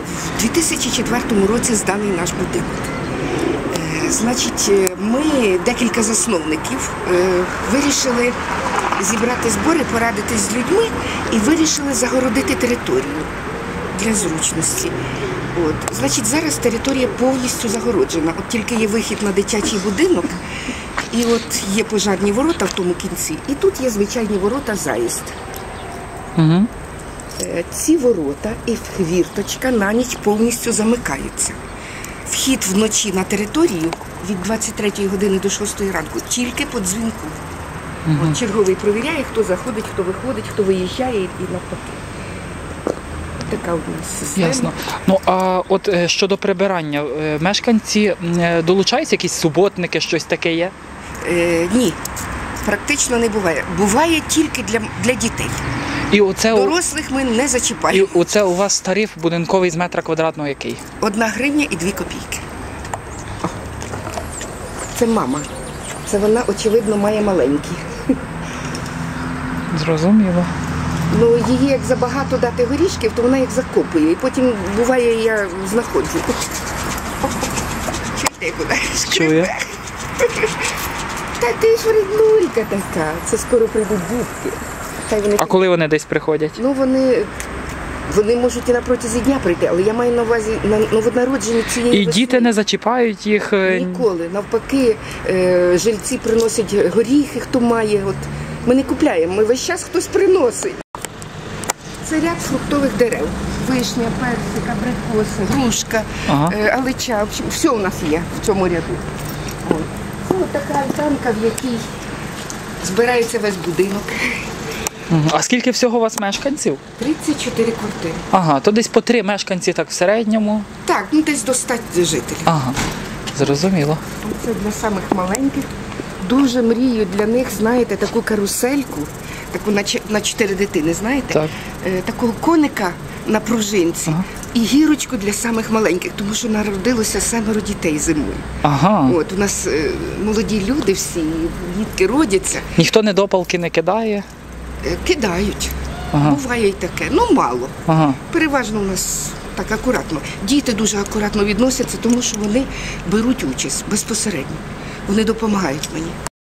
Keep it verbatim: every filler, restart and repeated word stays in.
В дві тисячі четвертому році зданий наш будинок. Значить, ми, декілька засновників, вирішили зібрати збори, порадитись з людьми і вирішили загородити територію для зручності. От. Значить, зараз територія повністю загороджена. От тільки є вихід на дитячий будинок, і от є пожарні ворота в тому кінці, і тут є звичайні ворота заїзд. Угу. Ці ворота і хвірточка на ніч повністю замикаються. Вхід вночі на територію від двадцять третьої години до шостої ранку тільки по дзвінку. Угу. От черговий провіряє, хто заходить, хто виходить, хто виїжджає і навпаки. Така у нас система. Ясно. Ну, а от щодо прибирання, мешканці долучаються, якісь суботники, щось таке є? Е, ні, практично не буває. Буває тільки для, для дітей. І оце дорослих ми не зачіпаємо. І оце у вас тариф будинковий з метра квадратного який? Одна гривня і дві копійки. О, це мама. Це вона, очевидно, має маленькі. Зрозуміло. Ну, її як забагато дати горішків, то вона їх закопує. І потім, буває, я знаходжу. Чуєте, куди? Чує. Та ти ж вреднулька така. Це скоро прийдуть дітки. Вони... А коли вони десь приходять? Ну, вони, вони можуть і на протязі дня прийти, але я маю на увазі на новонароджені цієї І весни. Діти не зачіпають їх? Ніколи. Навпаки, е, жильці приносять горіхи, хто має. От. Ми не купляємо, ми весь час хтось приносить. Це ряд фруктових дерев. Вишня, персик, абрикос, грушка, ага. е, алича. В общем, все у нас є в цьому ряду. От. Це от така альтанка, в якій збирається весь будинок. А скільки всього у вас мешканців? тридцять чотири квартири. Ага, то десь по три мешканці так в середньому? Так, ну десь до ста жителів. Ага, зрозуміло. Це для самих маленьких. Дуже мрію для них, знаєте, таку карусельку, таку на, на чотири дитини, знаєте? Так. Е, такого коника на пружинці. Ага. І гірочку для самих маленьких, тому що народилося семеро дітей зимою. Ага. От, у нас е, молоді люди всі, дітки родяться. Ніхто недопалки не кидає? Кидають. Ага. Буває і таке. Ну, мало. Ага. Переважно у нас так акуратно. Діти дуже акуратно відносяться, тому що вони беруть участь безпосередньо. Вони допомагають мені.